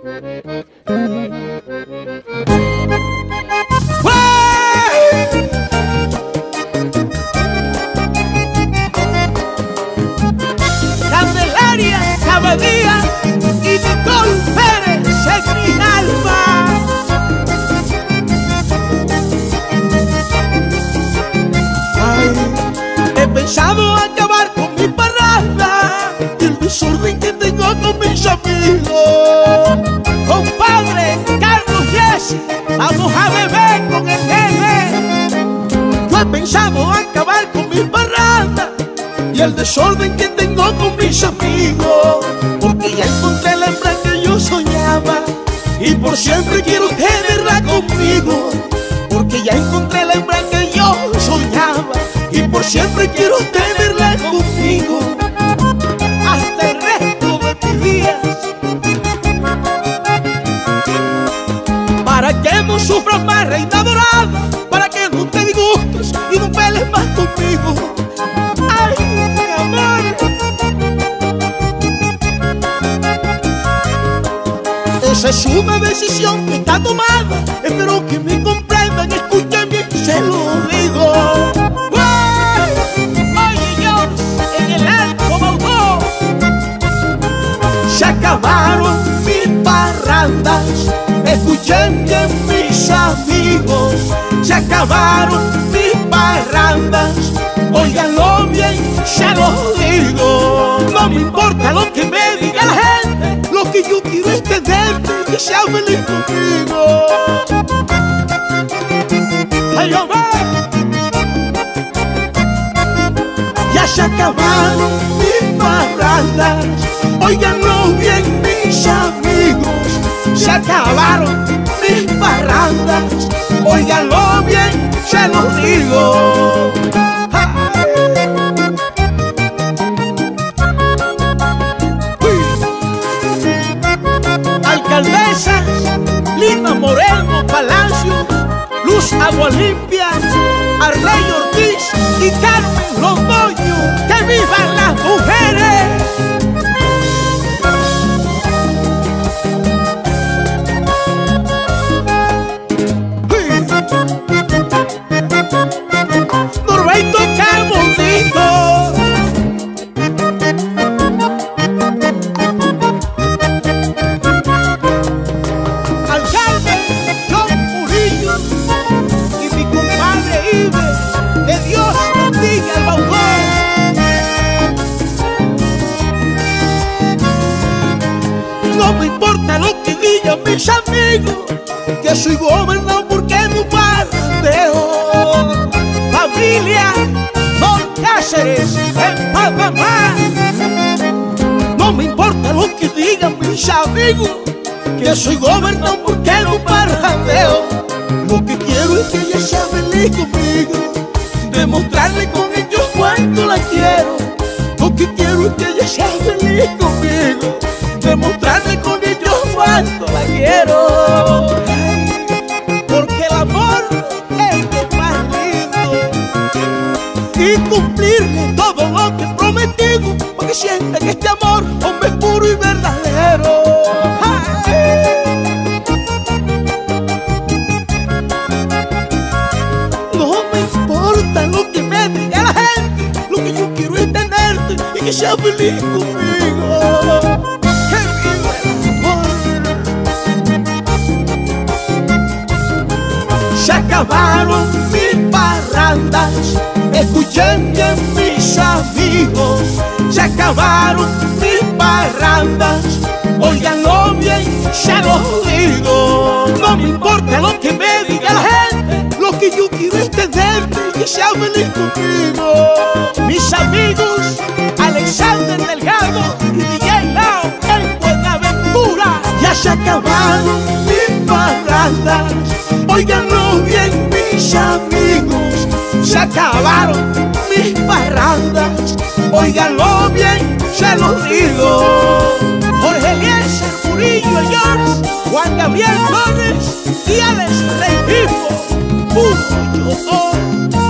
Candelaria, Abadía y Nicole Pérez en mi alma. Ay, he pensado acabar con mi parranda y el desorden que tengo con mis amigos. Compadre Carlos Jesse, vamos a beber con el jefe. Yo he pensado acabar con mi parranda y el desorden que tengo con mis amigos, porque ya encontré la hembra que yo soñaba y por siempre quiero tenerla conmigo. Porque ya encontré la hembra que yo soñaba y por siempre quiero tenerla conmigo hasta el resto de mis días, para que no sufras más, reina dorada, para que no te disgustes y no pelees más conmigo. Ay, mi amor. Esa es una decisión que está tomada. Espero que me comprendan, escuchen bien, se lo digo. Oye, George, en el Alto Baugó se acabaron mis parrandas. Escuchen bien, mis amigos, se acabaron mis parrandas. Óiganlo bien, se lo digo. No me importa lo que me diga la gente, lo que yo quiero es tenerte y que seas feliz conmigo. Ay, hombre. Ya se acabaron mis parrandas. Óiganlo bien, mis amigos, se acabaron mis parrandas. Óiganlo bien, se lo digo. Alcaldesas Lina Moreno Palacio, Luz Agua Limpia, Arley Ortiz y Carmen Londoño. ¡Que vivan las mujeres! Norberto Camondito, alcalde John Murillo y mi compadre Ives, que Dios bendiga el Baugó. No me importa lo que digan mis amigos, que soy gobernado porque no parrandeo. Familia Don Cáceres en Panamá. No me importa lo que digan mis amigos, que soy gobernado porque no parrandeo. Lo que quiero es que ella sea feliz conmigo, demostrarle con ellos cuánto la quiero. Lo que quiero es que ella sea feliz conmigo, demostrarle con ellos cuánto la quiero. Porque el amor es lo más lindo, y cumplirle todo lo que he prometido, para que sientan que este amor hombre es puro y verdadero. No me importa lo que me diga la gente, lo que yo quiero es tenerte y que seas feliz conmigo. ¡Que viva el amor! Se acabaron mis parrandas. Escuchen bien, mis amigos, se acabaron mis parrandas. Óiganlo bien, se lo digo. No me importa lo que me diga la gente, lo que yo quiero es tenerte y que seas feliz conmigo. Mis amigos Alexander Delgado y DJ Lao en Buenaventura. Ya se acabaron mis parrandas. Óiganlo bien, mis amigos, se acabaron mis parrandas. Óiganlo bien, se lo digo. Jorge Eliezer Murillo, George, Juan Gabriel Torres y Alex Rey Vivo.